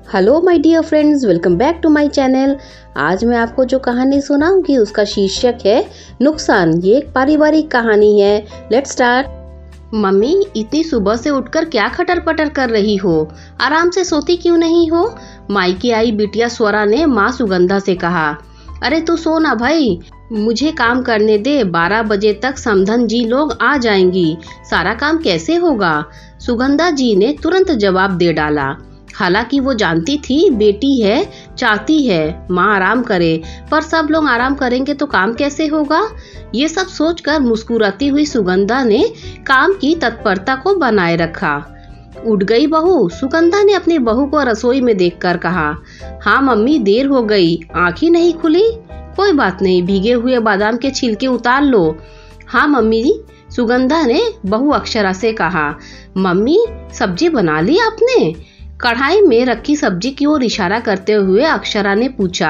Hello my dear friends, welcome back to my channel. आज मैं आपको जो कहानी सुनाऊंगी उसका शीर्षक है नुकसान। ये एक पारिवारिक कहानी है। Let's start. मम्मी, इतनी सुबह से उठकर क्या खटर पटर कर रही हो? आराम से सोती क्यों नहीं हो? मायके आई बिटिया स्वरा ने माँ सुगंधा से कहा। अरे तू सो ना भाई, मुझे काम करने दे। 12 बजे तक समधन जी लोग आ जाएंगी, सारा काम कैसे होगा? सुगंधा जी ने तुरंत जवाब दे डाला। हालांकि वो जानती थी बेटी है, चाहती है माँ आराम करे, पर सब लोग आराम करेंगे तो काम कैसे होगा? ये सब सोचकर मुस्कुराती हुई सुगंधा ने काम की तत्परता को बनाए रखा। उठ गई बहू? सुगंधा ने अपनी बहू को रसोई में देखकर कहा। हाँ मम्मी, देर हो गई, आँख ही नहीं खुली। कोई बात नहीं, भीगे हुए बादाम के छिलके उतार लो। हाँ मम्मी, सुगंधा ने बहू अक्षरा से कहा। मम्मी, सब्जी बना ली आपने? कढ़ाई में रखी सब्जी की ओर इशारा करते हुए अक्षरा ने पूछा।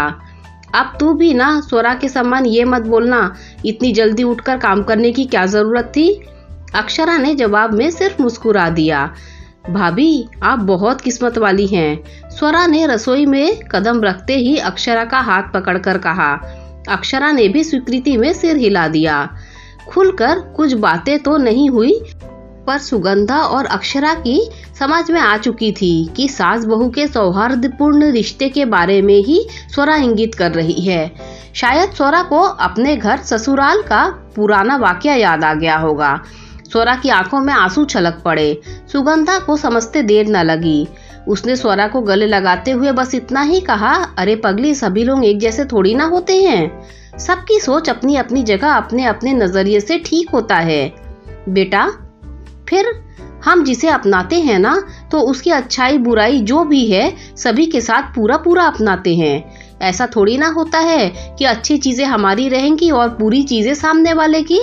अब तू भी ना स्वरा के समान ये मत बोलना, इतनी जल्दी उठकर काम करने की क्या जरूरत थी? अक्षरा ने जवाब में सिर्फ मुस्कुरा दिया। भाभी, आप बहुत किस्मत वाली हैं, स्वरा ने रसोई में कदम रखते ही अक्षरा का हाथ पकड़कर कहा। अक्षरा ने भी स्वीकृति में सिर हिला दिया। खुलकर कुछ बातें तो नहीं हुई, पर सुगंधा और अक्षरा की समझ में आ चुकी थी कि सास बहू के सौहार्दपूर्ण रिश्ते के बारे में ही स्वरा इंगित कर रही है। शायद स्वरा को अपने घर ससुराल का पुराना वाकया याद आ गया होगा। स्वरा की आंखों में आंसू छलक पड़े। सुगंधा को समझते देर न लगी। उसने स्वरा को गले लगाते हुए बस इतना ही कहा। अरे पगली, सभी लोग एक जैसे थोड़ी ना होते हैं। सबकी सोच अपनी अपनी जगह अपने अपने नजरिए से ठीक होता है। बेटा, फिर हम जिसे अपनाते हैं ना, तो उसकी अच्छाई बुराई जो भी है सभी के साथ पूरा पूरा अपनाते हैं। ऐसा थोड़ी ना होता है कि अच्छी चीजें हमारी रहेंगी और बुरी चीजें सामने वाले की।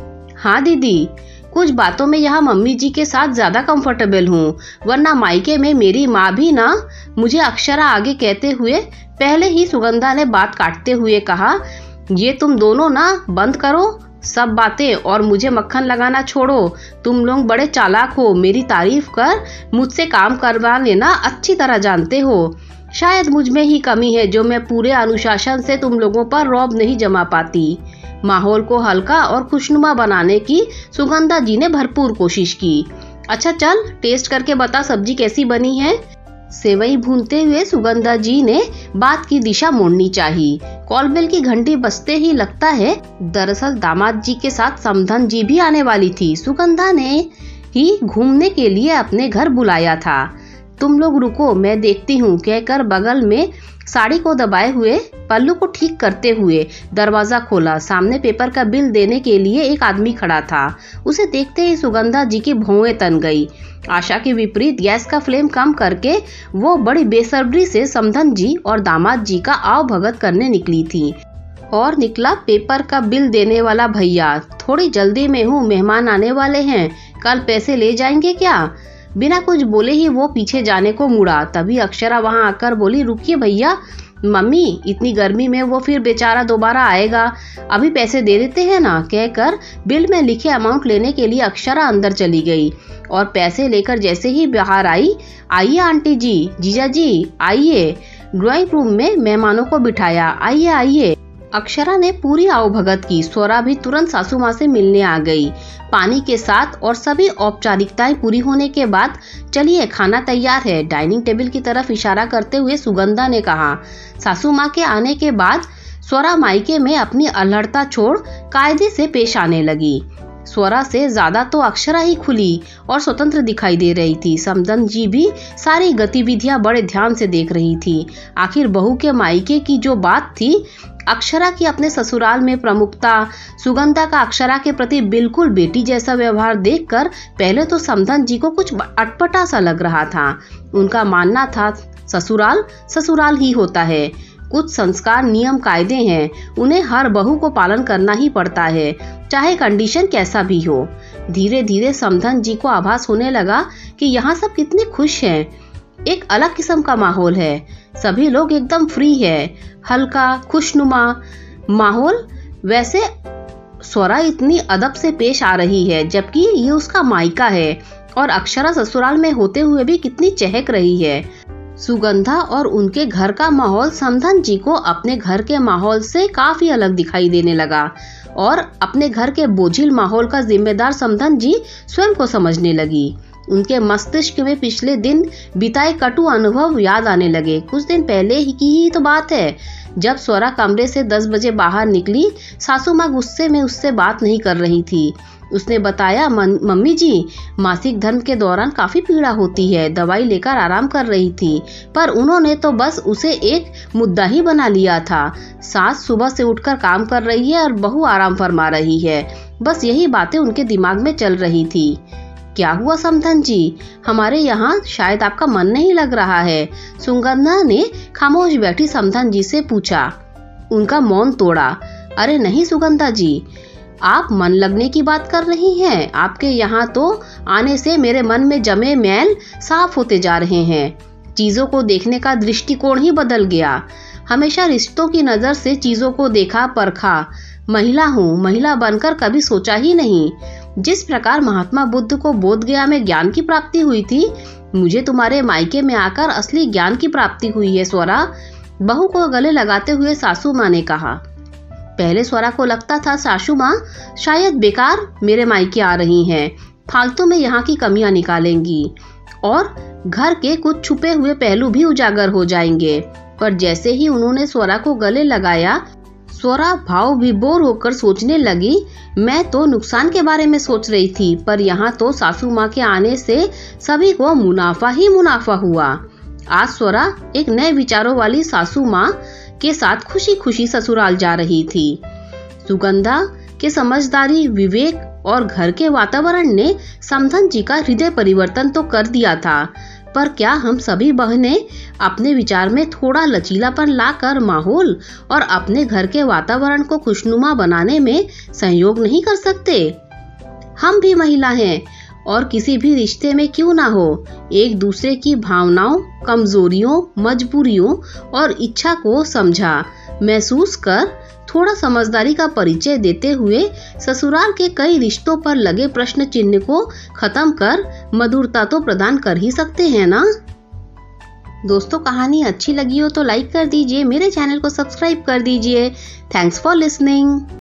हाँ दीदी, कुछ बातों में यहाँ मम्मी जी के साथ ज्यादा कंफर्टेबल हूँ, वरना मायके में मेरी माँ भी ना। मुझे अक्षरा आगे कहते हुए पहले ही सुगंधा ने बात काटते हुए कहा। ये तुम दोनों ना बंद करो सब बातें और मुझे मक्खन लगाना छोड़ो। तुम लोग बड़े चालाक हो, मेरी तारीफ कर मुझसे काम करवा लेना अच्छी तरह जानते हो। शायद मुझ में ही कमी है जो मैं पूरे अनुशासन से तुम लोगों पर रौब नहीं जमा पाती। माहौल को हल्का और खुशनुमा बनाने की सुगंधा जी ने भरपूर कोशिश की। अच्छा चल, टेस्ट करके बता सब्जी कैसी बनी है? सेवई भूनते हुए सुगंधा जी ने बात की दिशा मोड़नी चाहिए। कॉल बेल की घंटी बजते ही लगता है दरअसल दामाद जी के साथ समधन जी भी आने वाली थी। सुगंधा ने ही घूमने के लिए अपने घर बुलाया था। तुम लोग रुको, मैं देखती हूँ, कहकर बगल में साड़ी को दबाए हुए पल्लू को ठीक करते हुए दरवाजा खोला। सामने पेपर का बिल देने के लिए एक आदमी खड़ा था। उसे देखते ही सुगंधा जी की भौंवें तन गई। आशा के विपरीत गैस का फ्लेम कम करके वो बड़ी बेसब्री से समधन जी और दामाद जी का आव भगत करने निकली थी। और निकला पेपर का बिल देने वाला भैया। थोड़ी जल्दी में हूँ, मेहमान आने वाले हैं, कल पैसे ले जाएंगे क्या? बिना कुछ बोले ही वो पीछे जाने को मुड़ा। तभी अक्षरा वहां आकर बोली, रुकिए भैया, मम्मी इतनी गर्मी में वो फिर बेचारा दोबारा आएगा, अभी पैसे दे देते हैं ना। कहकर बिल में लिखे अमाउंट लेने के लिए अक्षरा अंदर चली गई और पैसे लेकर जैसे ही बाहर आई, आइए आंटी जी, जीजा जी आइए। ड्राइंग रूम में मेहमानों को बिठाया। आइए आइए। अक्षरा ने पूरी आवभगत की। स्वरा भी तुरंत सासू माँ से मिलने आ गई पानी के साथ। और सभी औपचारिकताएं पूरी होने के बाद चलिए खाना तैयार है, डाइनिंग टेबल की तरफ इशारा करते हुए सुगंधा ने कहा। सासू माँ के आने के बाद स्वरा मायके में अपनी अल्हड़ता छोड़ कायदे से पेश आने लगी। स्वरा से ज्यादा तो अक्षरा ही खुली और स्वतंत्र दिखाई दे रही थी। समधन जी भी सारी गतिविधियां बड़े ध्यान से देख रही थी। आखिर बहू के मायके की जो बात थी, अक्षरा की अपने ससुराल में प्रमुखता, सुगंधा का अक्षरा के प्रति बिल्कुल बेटी जैसा व्यवहार देखकर पहले तो समधन जी को कुछ अटपटा सा लग रहा था। उनका मानना था ससुराल ससुराल ही होता है, कुछ संस्कार नियम कायदे हैं, उन्हें हर बहू को पालन करना ही पड़ता है, चाहे कंडीशन कैसा भी हो। धीरे धीरे समधन जी को आभास होने लगा कि यहाँ सब कितने खुश हैं। एक अलग किस्म का माहौल है, सभी लोग एकदम फ्री है, हल्का खुशनुमा माहौल। वैसे स्वरा इतनी अदब से पेश आ रही है जबकि ये उसका मायका है, और अक्षरा ससुराल में होते हुए भी कितनी चहक रही है। सुगंधा और उनके घर का माहौल समधन जी को अपने घर के माहौल से काफी अलग दिखाई देने लगा और अपने घर के बोझिल माहौल का जिम्मेदार समधन जी स्वयं को समझने लगी। उनके मस्तिष्क में पिछले दिन बिताए कटु अनुभव याद आने लगे। कुछ दिन पहले की ही तो बात है, जब स्वरा कमरे से 10 बजे बाहर निकली। सासू माँ गुस्से में उससे बात नहीं कर रही थी। उसने बताया, मम्मी जी, मासिक धर्म के दौरान काफी पीड़ा होती है, दवाई लेकर आराम कर रही थी, पर उन्होंने तो बस उसे एक मुद्दा ही बना लिया था। सास सुबह से उठकर काम कर रही है और बहू आराम फरमा रही है, बस यही बातें उनके दिमाग में चल रही थी। क्या हुआ समधन जी, हमारे यहाँ शायद आपका मन नहीं लग रहा है? सुगंधा ने खामोश बैठी समधन जी से पूछा। उनका मौन तोड़ा। अरे नहीं सुगंधा जी, आप मन लगने की बात कर रही हैं। आपके यहाँ तो आने से मेरे मन में जमे मैल साफ होते जा रहे हैं। चीजों को देखने का दृष्टिकोण ही बदल गया। हमेशा रिश्तों की नजर से चीजों को देखा परखा। महिला हूँ, महिला बनकर कभी सोचा ही नहीं। जिस प्रकार महात्मा बुद्ध को बोध गया में ज्ञान की प्राप्ति हुई थी, मुझे तुम्हारे मायके में आकर असली ज्ञान की प्राप्ति हुई है स्वरा। बहू को गले लगाते हुए सासू माँ ने कहा। पहले स्वरा को लगता था सासू माँ शायद बेकार मेरे मायके आ रही हैं, फालतू में यहाँ की कमियां निकालेंगी और घर के कुछ छुपे हुए पहलू भी उजागर हो जाएंगे। पर जैसे ही उन्होंने स्वरा को गले लगाया, स्वरा भाव विभोर होकर सोचने लगी, मैं तो नुकसान के बारे में सोच रही थी, पर यहाँ तो सासू माँ के आने से सभी को मुनाफा ही मुनाफा हुआ। आज स्वरा एक नए विचारों वाली सासू माँ के साथ खुशी खुशी ससुराल जा रही थी। सुगंधा के समझदारी, विवेक और घर के वातावरण ने समधन जी का हृदय परिवर्तन तो कर दिया था, पर क्या हम सभी बहनें अपने विचार में थोड़ा लचीलापन लाकर माहौल और अपने घर के वातावरण को खुशनुमा बनाने में सहयोग नहीं कर सकते? हम भी महिला हैं और किसी भी रिश्ते में क्यों ना हो, एक दूसरे की भावनाओं, कमजोरियों, मजबूरियों और इच्छा को समझा महसूस कर थोड़ा समझदारी का परिचय देते हुए ससुराल के कई रिश्तों पर लगे प्रश्न चिन्ह को खत्म कर मधुरता तो प्रदान कर ही सकते हैं ना। दोस्तों, कहानी अच्छी लगी हो तो लाइक कर दीजिए, मेरे चैनल को सब्सक्राइब कर दीजिए। Thanks for listening.